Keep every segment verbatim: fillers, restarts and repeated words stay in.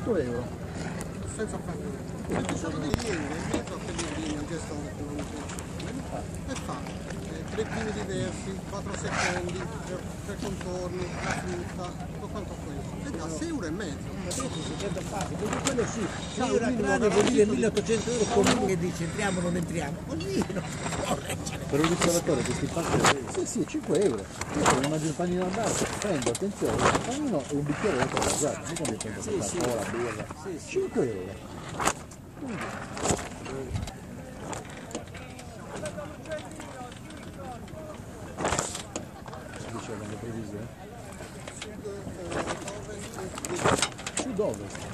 cento euro. Senza fare niente. Sono degli euro, in mezzo a quelli di gesto e fa tre primi diversi, quattro secondi, tre contorni, la frutta, tutto quanto questo. E da sei euro e mezzo. Perché quello sì, sei euro a grano vuol dire milleottocento euro comune che dice entriamo o non entriamo. Così non può reggere. Per un ristoratore questi pasti? Sì, sì, cinque euro. Io se mi mangio il panino al bar, prendo, attenzione, il panino e un bicchiere d'acqua gassata, non come prendo sì, la sì. Cola, birra. Sì, sì. cinque euro. Dicevano le previsioni? Sud-ovest.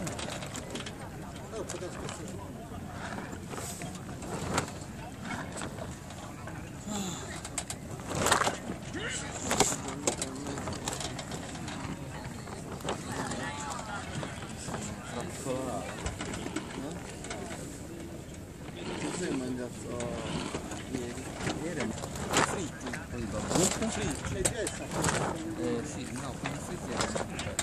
Cosa hai mangiato ieri? Ieri fritti. Fritti? Eh sì, no, quelli fritti erano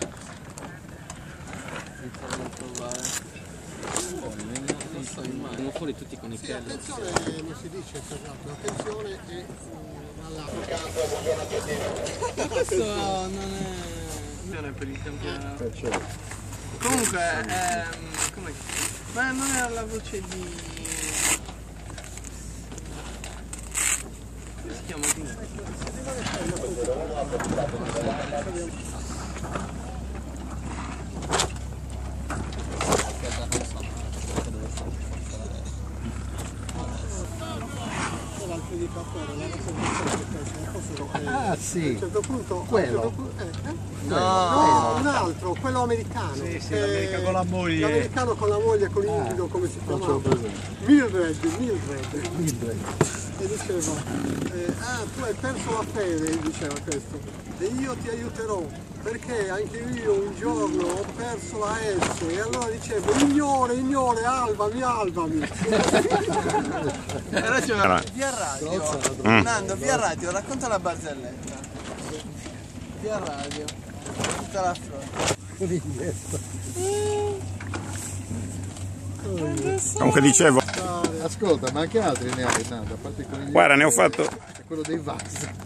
fritti da provare. Non so, vengono fuori tutti con i sì, kelly. attenzione, non si dice esatto, attenzione e alla questo non è non è per il campionato. Eh, Comunque, ehm, come ma non era la voce di come si chiama? Ah sì, a un certo punto, quello. A un certo punto, eh, eh? No, no, un altro, quello americano. Sì, sì, l'America con la moglie. L'americano con la moglie, con l'indico, Ah, come si non ce chiamava? l'ho presente. Mildred, Mildred. Mildred. E diceva, eh, ah tu hai perso la fede, diceva questo, e io ti aiuterò, perché anche io un giorno ho perso la S, e allora dicevo, ignore, ignore, albami, albami. Hai ragione. Via radio, Mm. Nando, via radio, racconta la barzelletta. Via radio, tutta la fronte. Coniglietto. Comunque dicevo, Ascolta, ma anche altri ne hai, Nando, a parte il coniglietto. guarda, ne ho fatto e quello dei vasi.